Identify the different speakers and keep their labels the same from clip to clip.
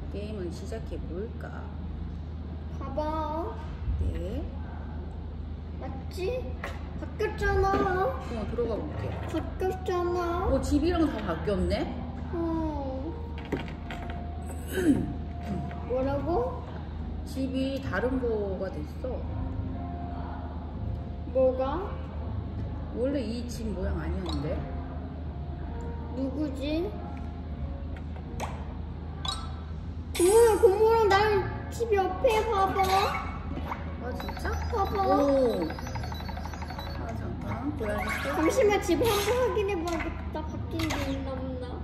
Speaker 1: 게임을 시작해 볼까?
Speaker 2: 봐봐.
Speaker 1: 네.
Speaker 2: 맞지? 바뀌었잖아.
Speaker 1: 들어가 볼게.
Speaker 2: 바뀌었잖아.
Speaker 1: 집이랑 다 바뀌었네?
Speaker 2: 뭐라고?
Speaker 1: 집이 다른 거가 됐어.
Speaker 2: 뭐가?
Speaker 1: 원래 이 집 모양 아니었는데?
Speaker 2: 누구지? 고모랑 나랑 집 옆에 봐봐.
Speaker 1: 아 진짜?
Speaker 2: 봐봐.
Speaker 1: 오. 아 잠깐 고양이 또.
Speaker 2: 잠시만 집 한번 확인해봐야겠다. 바뀐 게 있나 없나.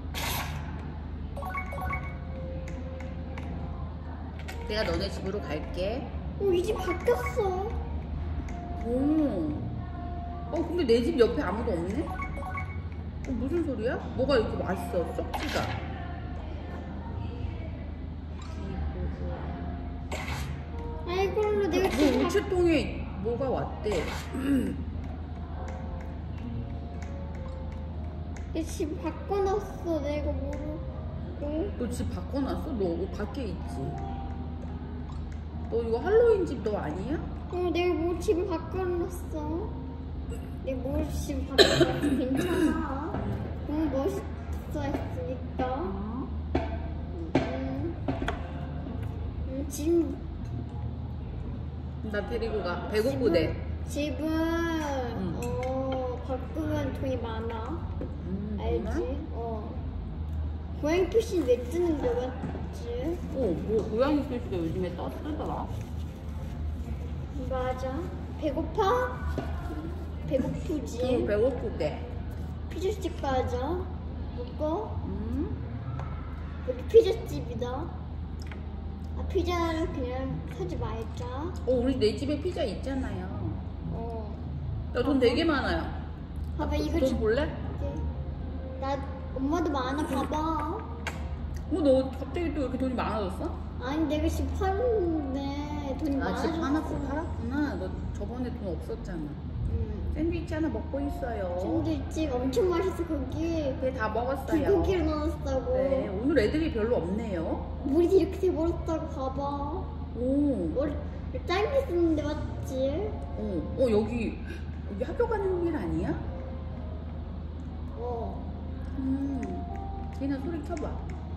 Speaker 1: 내가 너네 집으로 갈게.
Speaker 2: 이 집 바뀌었어.
Speaker 1: 오. 근데 내 집 옆에 아무도 없네? 무슨 소리야? 뭐가 이렇게 맛있어? 썩지가.
Speaker 2: 아이고 내가 집
Speaker 1: 우체통에 뭐가 왔대?
Speaker 2: 내 집 바꿔놨어. 내가 모르고.
Speaker 1: 너 집 바꿔놨어? 너 밖에 있지? 너 이거 할로윈 집 너 아니야?
Speaker 2: 내가 뭐 집을 바꿔놨어. 내가 뭐 집 바꿔놨어. 괜찮아. 너무 멋있어 했으니까. 집
Speaker 1: 나 데리고 가. 배고프대.
Speaker 2: 집은 바꾸면 돈이 많아. 알지? 고양이 표시 왜 뜨는데 맞지?
Speaker 1: 뭐 고양이 표시가 요즘에 뜨더라.
Speaker 2: 맞아. 배고파? 배고프지?
Speaker 1: 배고프대.
Speaker 2: 피자집 가자. 먹고? 여기 피자집이다. 피자를 그냥 사지 말자.
Speaker 1: 우리 내 집에 피자 있잖아요. 야, 돈 되게 많아요.
Speaker 2: 봐봐, 이거
Speaker 1: 돈 볼래?
Speaker 2: 나 엄마도 많아. 봐봐.
Speaker 1: 너 갑자기 또 이렇게 돈이 많아졌어?
Speaker 2: 아니 내가 집 팔았는데 돈이 많아졌어.
Speaker 1: 집 하나 팔았구나. 너 저번에 돈 없었잖아. 샌드위치 하나 먹고 있어요.
Speaker 2: 샌드위치 엄청 맛있어. 거기
Speaker 1: 그게 다 먹었어요.
Speaker 2: 불고기를 넣었다고.
Speaker 1: 네, 오늘 애들이 별로 없네요.
Speaker 2: 물이 이렇게 돼버렸다고. 봐봐. 머리 짧게 쓰는데 맞지?
Speaker 1: 여기 학교 가는 길 아니야? 걔나 소리 켜봐.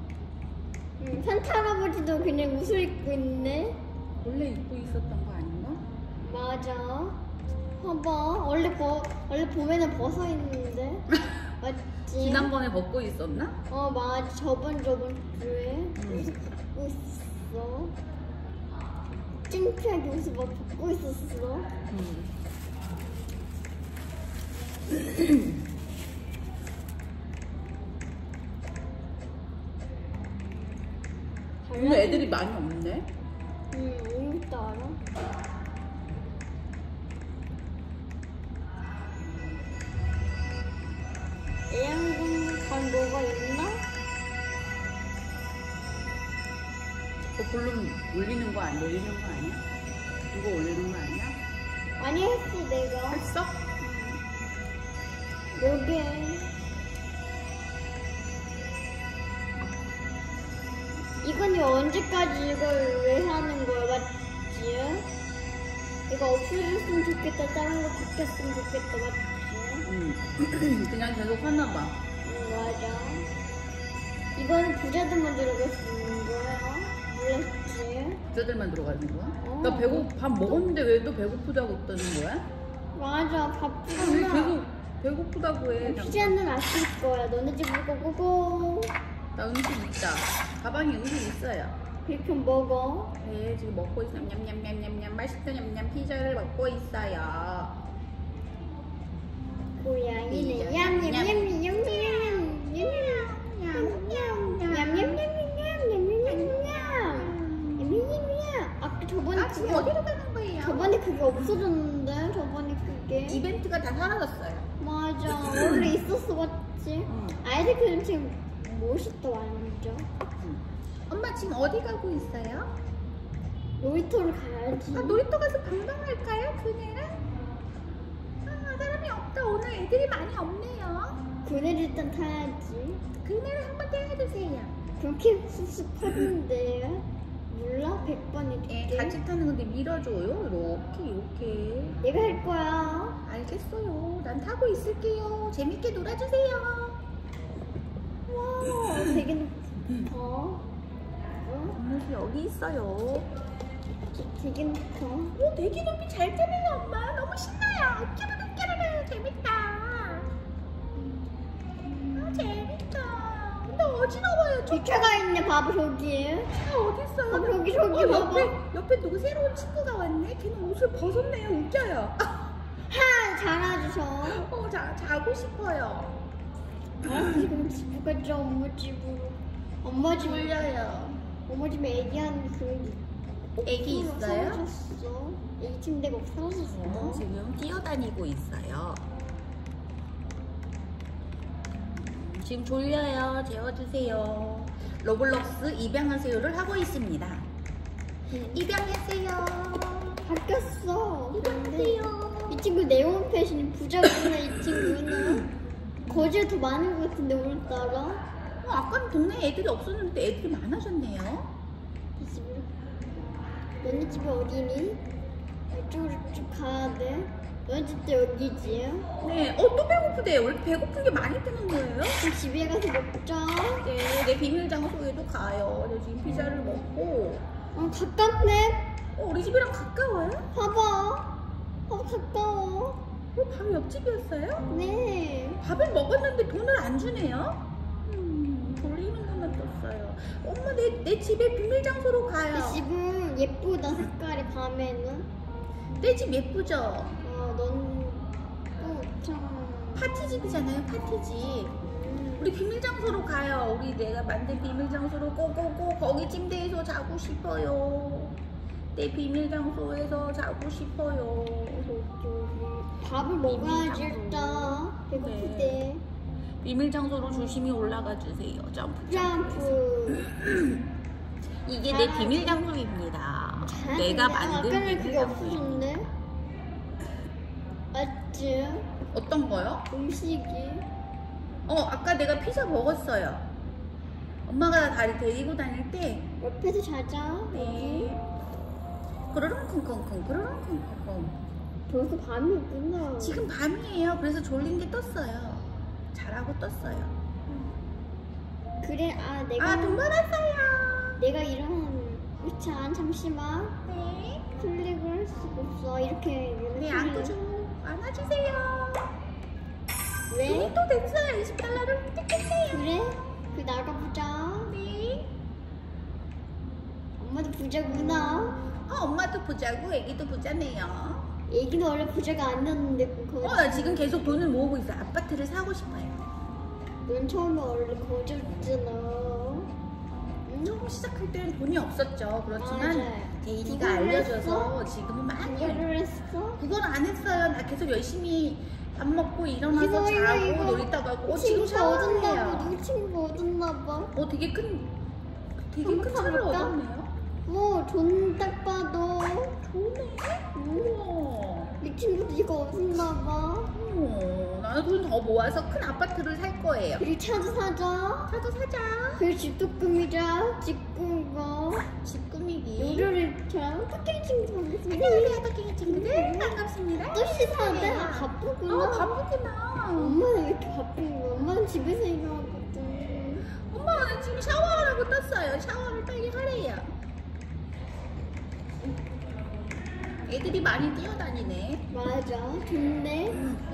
Speaker 2: 산타 할아버지도 그냥 옷을 입고 있네.
Speaker 1: 원래 입고 있었던 거 아닌가?
Speaker 2: 맞아. 봐봐. 원래 봄에는 벗어 있는데. 맞지?
Speaker 1: 지난번에 벗고 있었나?
Speaker 2: 맞아. 저번 주에 옷을 벗고 있었어. 창피하게 옷을 막 벗고 있었어.
Speaker 1: 오늘 애들이 많이 없네.
Speaker 2: 오늘도 알아? 애양군 간 뭐가 있나?
Speaker 1: 볼륨 올리는 거 안 올리는 거 아니야? 이거 올리는 거 아니야?
Speaker 2: 많이 했어 내가.
Speaker 1: 했어?
Speaker 2: 여기 이건 언제까지 이걸 왜 하는 거야 맞지? 이거 없어졌으면 좋겠다. 다른 거 바뀌었으면 좋겠다 맞지?
Speaker 1: 그냥 계속 하나 봐.
Speaker 2: 맞아. 이거는 부자들만 들어갈 수 있는 거야. 몰랐지?
Speaker 1: 부자들만 들어가는 거야? 나 밥 먹었는데 왜 또 배고프다고 뜨는 거야?
Speaker 2: 맞아. 밥
Speaker 1: 왜
Speaker 2: 주나?
Speaker 1: 계속 배고프다고 해?
Speaker 2: 피자는 아실 거야. 너네 집으로 고고고.
Speaker 1: 나 음식 있다. 가방에 음식 있어요.
Speaker 2: 그렇게 먹어.
Speaker 1: 네, 지금 먹고 있어요. 냠냠냠냠냠 맛있다 냠냠 피자를 먹고 있어요.
Speaker 2: 고양이는 아까
Speaker 1: 지금 어디로 가는 거예요?
Speaker 2: 저번에 그게 없어졌는데. 저번에 그게
Speaker 1: 이벤트가 다 사라졌어요.
Speaker 2: 맞아. 원래 있었어 맞지? 아이스크림 지금 멋있다 완전.
Speaker 1: 엄마 지금 어디 가고 있어요?
Speaker 2: 놀이터를 가야지.
Speaker 1: 놀이터 가서 방방할까요? 그네랑? 사람이 없다. 오늘 애들이 많이 없네요.
Speaker 2: 그네를 일단 타야지.
Speaker 1: 그네를 한번 떼어주세요.
Speaker 2: 그렇게 습습하는데 몰라? 100번이
Speaker 1: 예,
Speaker 2: 될게.
Speaker 1: 같이 타는 건데 밀어줘요. 이렇게.
Speaker 2: 내가 할 거야.
Speaker 1: 알겠어요. 난 타고 있을게요. 재밌게 놀아주세요.
Speaker 2: 와, 되게 높다. 어?
Speaker 1: 엄마도 여기 있어요.
Speaker 2: 되게 높다.
Speaker 1: 오, 되게 높이 잘 타네요, 엄마. 너무 신나요. 끼르르 재밌다. 아, 재밌다. 근데 어지러워요.
Speaker 2: 주차가 있네, 봐봐, 저기.
Speaker 1: 차 어딨어요?
Speaker 2: 아, 저기, 봐봐.
Speaker 1: 옆에 누구 새로운 친구가 왔네? 걔는 옷을 벗었네요. 웃겨요.
Speaker 2: 하, 잘하죠.
Speaker 1: 자고 싶어요.
Speaker 2: 지금 집으로 가자, 엄마 집으로. 엄마 집,
Speaker 1: 졸려요.
Speaker 2: 엄마 집에 애기한 그.
Speaker 1: 애기 있어요?
Speaker 2: 사라졌어. 애기 침대가 사라졌어.
Speaker 1: 지금 뛰어다니고 있어요. 지금 졸려요. 재워주세요. 로블록스 입양하세요를 하고 있습니다. 입양하세요.
Speaker 2: 바뀌었어.
Speaker 1: 입양하세요.
Speaker 2: 이 친구 네온 패션이 부자구나. 이 친구는 거지가 더 많은 것 같은데 오늘따라.
Speaker 1: 아까는 동네에 애들이 없었는데 애들이 많아졌네요.
Speaker 2: 이 집으로. 너네 집이 어디니? 이쪽으로 쭉 가야 돼. 너네 집도 여기지?
Speaker 1: 네. 또 배고프대요. 왜 이렇게 배고픈 게 많이 뜨는 거예요?
Speaker 2: 그럼 집에 가서 먹자.
Speaker 1: 네. 내 비밀 장소에도 가요. 네, 지금 피자를 먹고.
Speaker 2: 가깝네.
Speaker 1: 우리 집이랑 가까워요?
Speaker 2: 봐봐. 가까워.
Speaker 1: 바로 옆집이었어요?
Speaker 2: 네.
Speaker 1: 밥을 먹었는데 돈을 안 주네요? 돌리는 것만 떴어요. 엄마, 내 집에 비밀 장소로 가요.
Speaker 2: 이 집은 예쁘다, 색깔이 밤에는.
Speaker 1: 내 집 예쁘죠?
Speaker 2: 넌 또 참.
Speaker 1: 파티집이잖아요, 파티집. 우리 비밀 장소로 가요. 우리 내가 만든 비밀 장소로 고고고 거기 침대에서 자고 싶어요. 내 비밀 장소에서 자고 싶어요.
Speaker 2: 밥을 먹어야지 일단. 배고플
Speaker 1: 네.
Speaker 2: 때.
Speaker 1: 비밀 장소로 조심히 올라가 주세요. 점프. 이게 내 비밀 장소입니다. 내가 만든
Speaker 2: 아까는
Speaker 1: 비밀
Speaker 2: 그게
Speaker 1: 장소.
Speaker 2: 없었는데. 맞지?
Speaker 1: 어떤 거요?
Speaker 2: 음식이.
Speaker 1: 아까 내가 피자 먹었어요. 엄마가 다리 데리고 다닐 때.
Speaker 2: 옆에서 자자.
Speaker 1: 네. 그르렁쿵쿵쿵 그르렁쿵쿵쿵.
Speaker 2: 벌써 밤이구나.
Speaker 1: 지금 밤이에요. 그래서 졸린 게 떴어요. 잘하고 떴어요.
Speaker 2: 그래, 내가.
Speaker 1: 돈 받았어요.
Speaker 2: 내가 이런. 참, 잠시만.
Speaker 1: 네.
Speaker 2: 클릭을 할 수가 없어. 이렇게.
Speaker 1: 네, 안아주세요.
Speaker 2: 왜?
Speaker 1: 또 됐어요. 20달러를 획득했어요.
Speaker 2: 그래? 나가보자.
Speaker 1: 네.
Speaker 2: 엄마도 부자구나.
Speaker 1: 엄마도 부자고 애기도 부자네요.
Speaker 2: 애기는 원래 부자가 아니었는데
Speaker 1: 나 지금 계속 돈을 모으고 있어. 아파트를 사고 싶어요.
Speaker 2: 넌 처음에 원래 거지였잖아.
Speaker 1: 처음 시작할 때는 돈이 없었죠. 그렇지만
Speaker 2: 맞아요.
Speaker 1: 제인이가
Speaker 2: 그걸
Speaker 1: 알려줘서 지금은 많이
Speaker 2: 그거를 했어?
Speaker 1: 그건 안 했어요. 나 계속 열심히 밥 먹고 일어나서 자고 놀이터 가고. 지금
Speaker 2: 친구가 얻었나봐.
Speaker 1: 샤워해요.
Speaker 2: 누구 친구가 얻었나봐.
Speaker 1: 되게 큰
Speaker 2: 한번
Speaker 1: 차를
Speaker 2: 가볼까?
Speaker 1: 얻었네요.
Speaker 2: 돈 딱 봐도.
Speaker 1: 좋네. 우와.
Speaker 2: 네 친구도 이거 얻었나봐.
Speaker 1: 나는 돈 더 모아서 큰 아파트를 살 거예요.
Speaker 2: 그리고 차도 사자.
Speaker 1: 차도 사자.
Speaker 2: 그리고 집도 꾸미자. 집 꾸미고.
Speaker 1: 집 꾸미기.
Speaker 2: 요리를처럼 탁king 친구 반갑습니다.
Speaker 1: 안녕하세요, 토끼 친구들. 반갑습니다.
Speaker 2: 또 씻어야 바쁘구나.
Speaker 1: 바쁘구나.
Speaker 2: 엄마는 왜 이렇게 바쁜 거야? 엄마는 집에서 일하거든.
Speaker 1: 엄마 지금 샤워하라고 떴어요. 샤워를 빨리 하래요. 애들이 많이 뛰어다니네.
Speaker 2: 맞아. 좋네.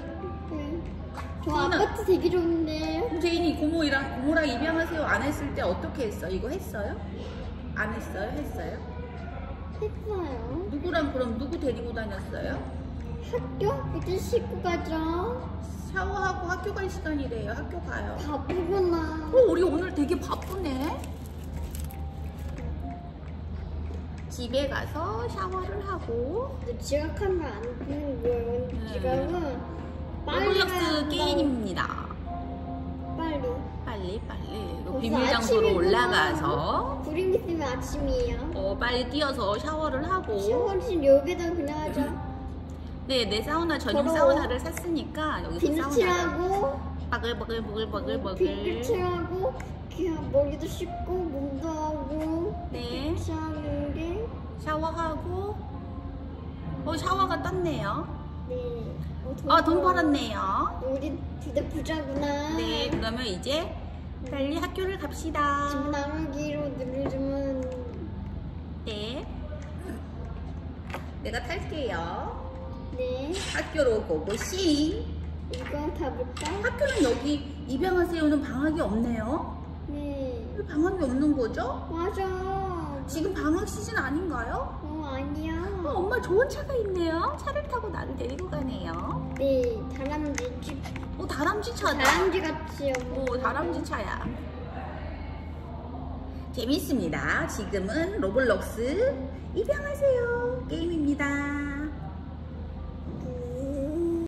Speaker 2: 저
Speaker 1: 제인아.
Speaker 2: 아파트 되게 좋은데.
Speaker 1: 제인이 고모랑 입양하세요 안 했을 때 어떻게 했어? 이거 했어요? 안 했어요? 했어요?
Speaker 2: 했어요.
Speaker 1: 누구랑 그럼 누구 데리고 다녔어요?
Speaker 2: 학교? 이제 씻고 가자.
Speaker 1: 샤워하고 학교 갈 시간이래요. 학교 가요.
Speaker 2: 바쁘구나.
Speaker 1: 우리 오늘 되게 바쁘네. 집에 가서 샤워를 하고.
Speaker 2: 근데 지각하면 안 되는 거야. 지각은 빨리
Speaker 1: 로블록스
Speaker 2: 가야
Speaker 1: 게임입니다.
Speaker 2: 빨리.
Speaker 1: 이거 비밀 장소로 올라가서
Speaker 2: 구름 있으면 아침이에요.
Speaker 1: 빨리 뛰어서 샤워를 하고.
Speaker 2: 샤워실 여기다 그냥 하자.
Speaker 1: 네, 내 사우나 전용
Speaker 2: 더러워.
Speaker 1: 사우나를 샀으니까 여기서 사우나를.
Speaker 2: 비누칠하고
Speaker 1: 바글바글바글바글바글.
Speaker 2: 핑크칠하고 그냥 머리도 씻고 몸도 하고
Speaker 1: 네.
Speaker 2: 핑크칠하는 게
Speaker 1: 샤워하고. 샤워가 떴네요.
Speaker 2: 네.
Speaker 1: 돈 벌었네요.
Speaker 2: 우리 둘 다 부자구나.
Speaker 1: 네, 그러면 이제 빨리 학교를 갑시다.
Speaker 2: 집 나누기로 누르면
Speaker 1: 네. 내가 탈게요.
Speaker 2: 네.
Speaker 1: 학교로 고고씨.
Speaker 2: 이거 다 볼까?
Speaker 1: 학교는 여기 입양하세요는 방학이 없네요.
Speaker 2: 네.
Speaker 1: 왜 방학이 없는 거죠?
Speaker 2: 맞아.
Speaker 1: 지금 방학 시즌 아닌가요?
Speaker 2: 아니야.
Speaker 1: 엄마 좋은 차가 있네요. 차를 타고 나를 데리고 가네요.
Speaker 2: 네. 다람쥐 집.
Speaker 1: 다람쥐 차다.
Speaker 2: 다람쥐 같이.
Speaker 1: 다람쥐 차야. 재밌습니다. 지금은 로블록스 입양하세요 게임입니다.